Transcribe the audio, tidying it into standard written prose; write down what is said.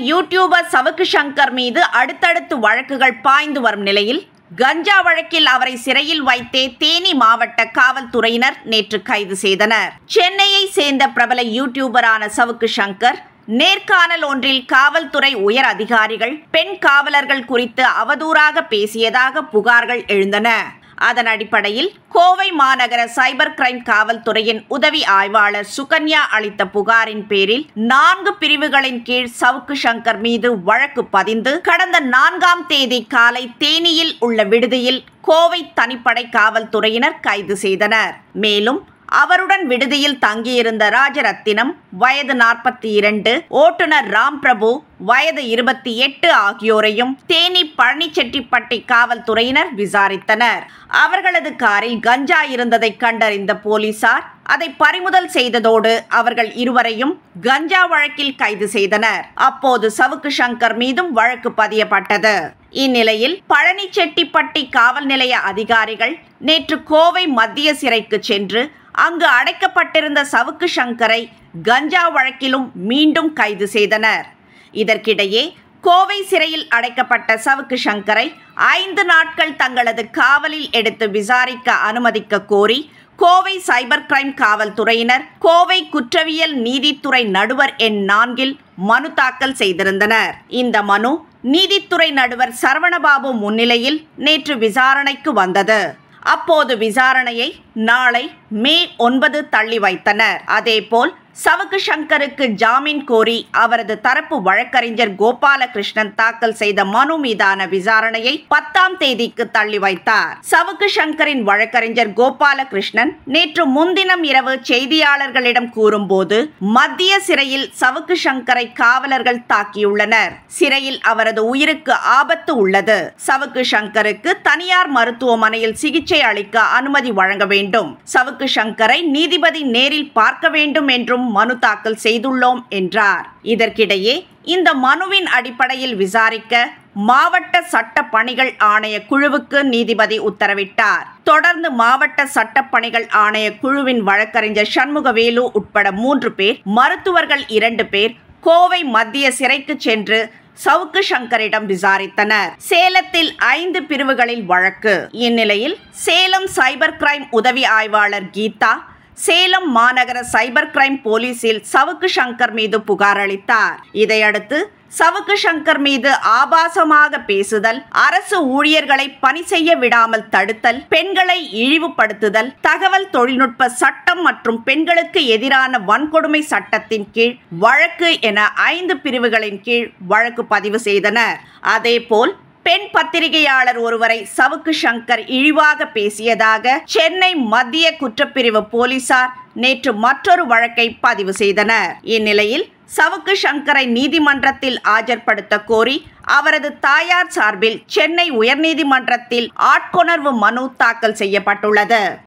YouTuber Savukku Shankar மீது அடுத்தடுத்து வழக்குகள் பாய்ந்து வரும் நிலையில் கஞ்சா வழக்கில் அவரை சிறையில் வைத்தே தேனி மாவட்ட காவல்துறையினர் நேற்று கைது செய்தனர். சென்னையை சேர்ந்த பிரபல யூடியூபரான சவுக்கு சங்கர் நேர்காணல் ஒன்றில் காவல்துறை உயர் அதிகாரிகள் பெண் காவலர்கள் குறித்து அவதூறாக பேசியதாக புகார்கள் எழுந்தன. அதன் அடிப்படையில் கோவை மாநகர சைபர் கிரைம் காவல்துறையின் உதவி ஆய்வாளர் சுகன்யா அளித்த புகாரின் பேரில் 4 பிரிவுகளின் கீழ் சவுக்கு சங்கர் மீது வழக்கு பதிந்து கடந்த 4ஆம் தேதி காலை தேனியில் உள்ள விடுதியில் கோவை தனிப்படை காவல்துறையினர் கைது செய்தனர். மேலும் அவருடன் விடுதியில் தங்கியிருந்த ராஜரத்தினம் வயது 42, ஓட்டுநர் ராம்பிரபு வயது 28 ஆகியோரையும் தேனி பழனிச்செட்டிப்பட்டி காவல்துறையினர் விசாரித்தனர். அவர்களது காரில் கஞ்சா இருந்ததை கண்டறிந்த போலீசார் அதை பறிமுதல் செய்ததோடு அவர்கள் இருவரையும் கஞ்சா வழக்கில் கைது செய்தனர். அப்போது சவுக்கு சங்கர் மீதும் வழக்கு பதியப்பட்டது. இந்நிலையில் பழனிச்செட்டிப்பட்டி காவல் நிலைய அதிகாரிகள் நேற்று கோவை மத்திய சிறைக்கு சென்று அங்கு அடைக்கப்பட்டிருந்த சவுக்கு சங்கரை கஞ்சா வழக்கிலும் மீண்டும் கைது செய்தனர். இதற்கிடையே கோவை சிறையில் அடைக்கப்பட்ட சவுக்கு சங்கரை 5 நாட்கள் தங்களது காவலில் எடுத்து விசாரிக்க அனுமதிக்க கோரி கோவை சைபர் கிரைம் காவல்துறையினர் கோவை குற்றவியல் நீதித்துறை நடுவர் எண் 4இல் மனு தாக்கல் செய்திருந்தனர். இந்த மனு நீதித்துறை நடுவர் சரவணபாபு முன்னிலையில் நேற்று விசாரணைக்கு வந்தது. அப்போது விசாரணையை நாளை மே 9 தள்ளி வைத்தனர். அதேபோல் சவுக்கு சங்கருக்கு ஜாமீன் கோரி அவரது தரப்பு வழக்கறிஞர் கோபாலகிருஷ்ணன் தாக்கல் செய்த மனு மீதான விசாரணையை 10ஆம் தேதிக்கு தள்ளி வைத்தார். சவுக்கு சங்கரின் வழக்கறிஞர் கோபாலகிருஷ்ணன் நேற்று முன்தினம் இரவு செய்தியாளர்களிடம் கூறும்போது மத்திய சிறையில் சவுக்கு சங்கரை காவலர்கள் தாக்கியுள்ளனர். சிறையில் அவரது உயிருக்கு ஆபத்து உள்ளது. சவுக்கு சங்கருக்கு தனியார் மருத்துவமனையில் சிகிச்சை அளிக்க அனுமதி வழங்க வேண்டும். சவுக்கு சங்கரை நீதிபதி நேரில் பார்க்க வேண்டும் என்றும் மனு தாக்கல் செய்துள்ளோம் என்றார். இதற்கிடையே இந்த மனுவின் அடிப்படையில் விசாரிக்க மாவட்ட சட்ட பணிகள் ஆணைய குழுவுக்கு நீதிபதி உத்தரவிட்டார். தொடர்ந்து மாவட்ட சட்ட பணிகள் ஆணைய குழுவின் வழக்கறிஞர் சண்முகவேலு உட்பட 3 பேர், மருத்துவர்கள் 2 பேர் கோவை மத்திய சிறைக்கு சென்று சவுக்கு சங்கரிடம் விசாரித்தனர். சேலத்தில் 5 பிரிவுகளில் வழக்கு. இந்நிலையில் சேலம் சைபர் கிரைம் உதவி ஆய்வாளர் கீதா சேலம் மாநகர சைபர் கிரைம் போலீசில் சவுக்கு சங்கர் மீது புகார் அளித்தார். இதையடுத்து சவுக்கு சங்கர் மீது ஆபாசமாக பேசுதல், அரசு ஊழியர்களை பணி செய்ய விடாமல் தடுத்தல், பெண்களை இழிவுபடுத்துதல், தகவல் தொழில்நுட்ப சட்டம் மற்றும் பெண்களுக்கு எதிரான வன்கொடுமை சட்டத்தின் கீழ் வழக்கு என 5 பிரிவுகளின் கீழ் வழக்கு பதிவு செய்தனர். அதேபோல் பெண் பத்திரிகையாளர் ஒருவரை சவுக்கு சங்கர் இழிவாக பேசியதாக சென்னை மத்திய குற்றப்பிரிவு போலீசார் நேற்று மற்றொரு வழக்கை பதிவு செய்தனர். இந்நிலையில் சவுக்கு சங்கரை நீதிமன்றத்தில் ஆஜர்படுத்த கோரி அவரது தாயார் சார்பில் சென்னை உயர்நீதிமன்றத்தில் ஆட்கொணர்வு மனு தாக்கல் செய்யப்பட்டுள்ளது.